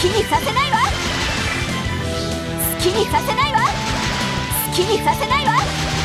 にさせないわ。好きにさせないわ。好きにさせないわ。